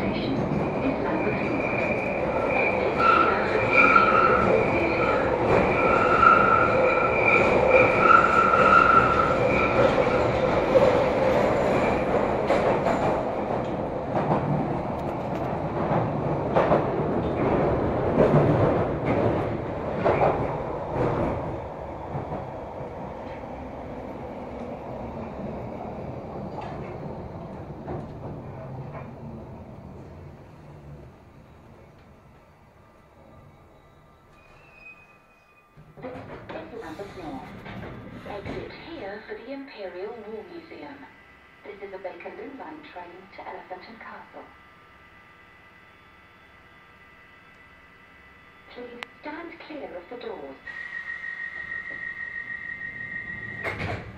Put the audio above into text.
station is number 3. Exit here for the Imperial War Museum. This is number 4. Exit here for the Imperial War Museum. This is a Bakerloo Line train to Elephant and Castle. Please stand clear of the doors.